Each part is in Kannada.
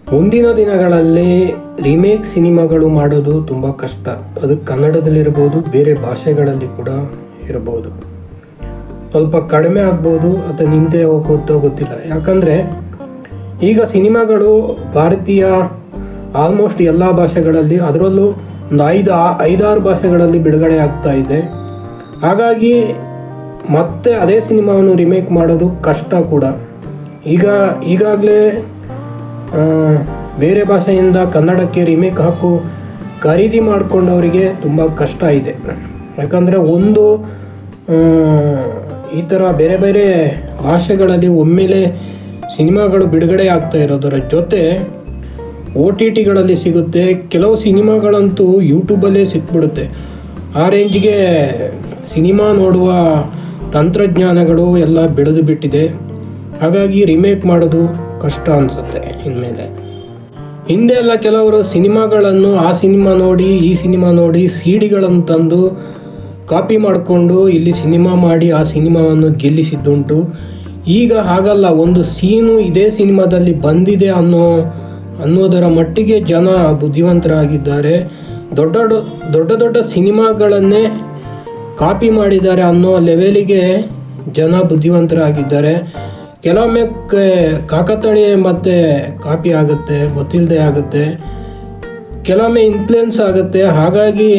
ಮುಂದಿನ ದಿನಗಳಲ್ಲಿ ರೀಮೇಕ್ ಸಿನಿಮಾಗಳು ಮಾಡೋದು ತುಂಬ ಕಷ್ಟ. ಅದು ಕನ್ನಡದಲ್ಲಿರ್ಬೋದು, ಬೇರೆ ಭಾಷೆಗಳಲ್ಲಿ ಕೂಡ ಇರ್ಬೋದು. ಸ್ವಲ್ಪ ಕಡಿಮೆ ಆಗ್ಬೋದು ಅಥವಾ ನಿಂತೇ ಹೋಗುತ್ತೋ ಗೊತ್ತಿಲ್ಲ. ಯಾಕಂದರೆ ಈಗ ಸಿನಿಮಾಗಳು ಭಾರತೀಯ ಆಲ್ಮೋಸ್ಟ್ ಎಲ್ಲ ಭಾಷೆಗಳಲ್ಲಿ, ಅದರಲ್ಲೂ ಒಂದು ಐದಾರು ಭಾಷೆಗಳಲ್ಲಿ ಬಿಡುಗಡೆ ಆಗ್ತಾ ಇದೆ. ಹಾಗಾಗಿ ಮತ್ತೆ ಅದೇ ಸಿನಿಮಾವನ್ನು ರಿಮೇಕ್ ಮಾಡೋದು ಕಷ್ಟ ಕೂಡ. ಈಗಾಗಲೇ ಬೇರೆ ಭಾಷೆಯಿಂದ ಕನ್ನಡಕ್ಕೆ ರಿಮೇಕ್ ಖರೀದಿ ಮಾಡಿಕೊಂಡವರಿಗೆ ತುಂಬ ಕಷ್ಟ ಇದೆ. ಯಾಕಂದರೆ ಒಂದು ಈ ಥರ ಬೇರೆ ಬೇರೆ ಭಾಷೆಗಳಲ್ಲಿ ಒಮ್ಮೆಲೆ ಸಿನಿಮಾಗಳು ಬಿಡುಗಡೆ ಆಗ್ತಾ ಇರೋದರ ಜೊತೆ OTTಗಳಲ್ಲಿ ಸಿಗುತ್ತೆ. ಕೆಲವು ಸಿನಿಮಾಗಳಂತೂ ಯೂಟ್ಯೂಬಲ್ಲೇ ಸಿಕ್ಬಿಡುತ್ತೆ. ಆ ರೇಂಜ್ಗೆ ಸಿನಿಮಾ ನೋಡುವ ತಂತ್ರಜ್ಞಾನಗಳು ಎಲ್ಲ ಬೆಳೆದು ಬಿಟ್ಟಿದೆ. ಹಾಗಾಗಿ ರಿಮೇಕ್ ಮಾಡೋದು ಕಷ್ಟ ಅನಿಸುತ್ತೆ ಇನ್ಮೇಲೆ. ಹಿಂದೆ ಎಲ್ಲ ಕೆಲವರು ಸಿನಿಮಾಗಳನ್ನು ಆ ಸಿನಿಮಾ ನೋಡಿ ಈ ಸಿನಿಮಾ ನೋಡಿ CD-ಗಳನ್ನು ತಂದು ಕಾಪಿ ಮಾಡಿಕೊಂಡು ಇಲ್ಲಿ ಸಿನಿಮಾ ಮಾಡಿ ಆ ಸಿನಿಮಾವನ್ನು ಗೆಲ್ಲಿಸಿದ್ದುಂಟು. ಈಗ ಹಾಗಲ್ಲ, ಒಂದು ಸೀನು ಇದೇ ಸಿನಿಮಾದಲ್ಲಿ ಬಂದಿದೆ ಅನ್ನೋದರ ಮಟ್ಟಿಗೆ ಜನ ಬುದ್ಧಿವಂತರಾಗಿದ್ದಾರೆ. ದೊಡ್ಡ ಸಿನಿಮಾಗಳನ್ನೇ ಕಾಪಿ ಮಾಡಿದ್ದಾರೆ ಅನ್ನೋ ಲೆವೆಲಿಗೆ ಜನ ಬುದ್ಧಿವಂತರಾಗಿದ್ದಾರೆ. ಕೆಲವೊಮ್ಮೆ ಕಾಕತಾಳೀಯ ಮತ್ತು ಕಾಪಿ ಆಗುತ್ತೆ, ಗೊತ್ತಿಲ್ಲದೆ ಆಗುತ್ತೆ. ಕೆಲವೊಮ್ಮೆ ಇನ್ಫ್ಲುಯೆನ್ಸ್ ಆಗುತ್ತೆ. ಹಾಗಾಗಿ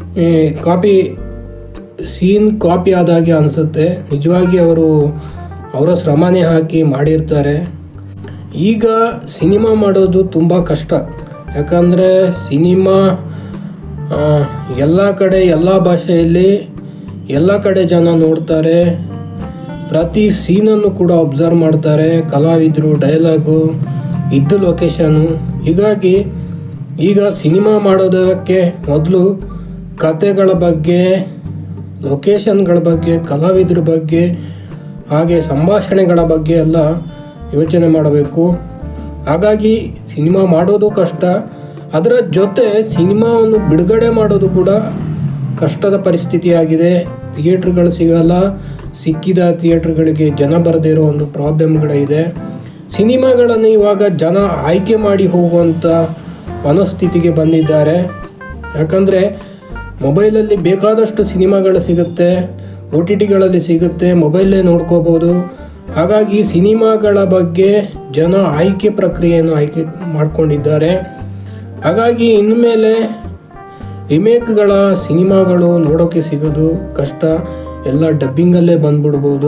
ಸೀನ್ ಕಾಪಿ ಆದಾಗೆ ಅನಿಸುತ್ತೆ. ನಿಜವಾಗಿ ಅವರ ಶ್ರಮನೇ ಹಾಕಿ ಮಾಡಿರ್ತಾರೆ. ಈಗ ಸಿನಿಮಾ ಮಾಡೋದು ತುಂಬ ಕಷ್ಟ. ಯಾಕಂದರೆ ಸಿನಿಮಾ ಎಲ್ಲ ಕಡೆ, ಎಲ್ಲ ಭಾಷೆಯಲ್ಲಿ ಎಲ್ಲ ಕಡೆ ಜನ ನೋಡ್ತಾರೆ. ಪ್ರತಿ ಸೀನನ್ನು ಕೂಡ ಅಬ್ಸರ್ವ್ ಮಾಡ್ತಾರೆ. ಕಲಾವಿದರು, ಡೈಲಾಗು, ಇದ್ದು ಲೊಕೇಶನು. ಹೀಗಾಗಿ ಈಗ ಸಿನಿಮಾ ಮಾಡೋದಕ್ಕೆ ಮೊದಲು ಕಥೆಗಳ ಬಗ್ಗೆ, ಲೊಕೇಶನ್ಗಳ ಬಗ್ಗೆ, ಕಲಾವಿದರ ಬಗ್ಗೆ, ಹಾಗೆ ಸಂಭಾಷಣೆಗಳ ಬಗ್ಗೆ ಎಲ್ಲ ಯೋಚನೆ ಮಾಡಬೇಕು. ಹಾಗಾಗಿ ಸಿನಿಮಾ ಮಾಡೋದು ಕಷ್ಟ. ಅದರ ಜೊತೆ ಸಿನಿಮಾವನ್ನು ಬಿಡುಗಡೆ ಮಾಡೋದು ಕೂಡ ಕಷ್ಟದ ಪರಿಸ್ಥಿತಿಯಾಗಿದೆ. ಥಿಯೇಟ್ರ್ಗಳು ಸಿಗಲ್ಲ. ಸಿಕ್ಕಿದ ಥಿಯೇಟ್ರ್ಗಳಿಗೆ ಜನ ಬರದೇ ಇರೋ ಒಂದು ಪ್ರಾಬ್ಲಮ್ಗಳಿದೆ. ಸಿನಿಮಾಗಳನ್ನು ಇವಾಗ ಜನ ಆಯ್ಕೆ ಮಾಡಿ ಹೋಗುವಂಥ ಮನಸ್ಥಿತಿಗೆ ಬಂದಿದ್ದಾರೆ. ಯಾಕಂದರೆ ಮೊಬೈಲಲ್ಲಿ ಬೇಕಾದಷ್ಟು ಸಿನಿಮಾಗಳು ಸಿಗುತ್ತೆ, OTTಗಳಲ್ಲಿ ಸಿಗುತ್ತೆ, ಮೊಬೈಲೇ ನೋಡ್ಕೋಬೋದು. ಹಾಗಾಗಿ ಸಿನಿಮಾಗಳ ಬಗ್ಗೆ ಜನ ಆಯ್ಕೆ ಪ್ರಕ್ರಿಯೆಯನ್ನು ಆಯ್ಕೆ ಮಾಡಿಕೊಂಡಿದ್ದಾರೆ. ಹಾಗಾಗಿ ಇನ್ಮೇಲೆ ರಿಮೇಕ್ಗಳ ಸಿನಿಮಾಗಳು ನೋಡೋಕ್ಕೆ ಸಿಗೋದು ಕಷ್ಟ. ಎಲ್ಲ ಡಬ್ಬಿಂಗಲ್ಲೇ ಬಂದ್ಬಿಡ್ಬೋದು.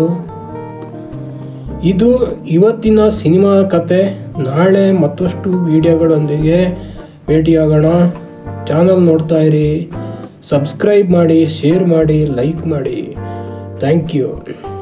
ಇದು ಇವತ್ತಿನ ಸಿನಿಮಾ ಕತೆ. ನಾಳೆ ಮತ್ತಷ್ಟು ವಿಡಿಯೋಗಳೊಂದಿಗೆ ಭೇಟಿಯಾಗೋಣ. ಚಾನಲ್ ನೋಡ್ತಾ ಇರಿ, ಸಬ್ಸ್ಕ್ರೈಬ್ ಮಾಡಿ, ಶೇರ್ ಮಾಡಿ, ಲೈಕ್ ಮಾಡಿ. Thank you.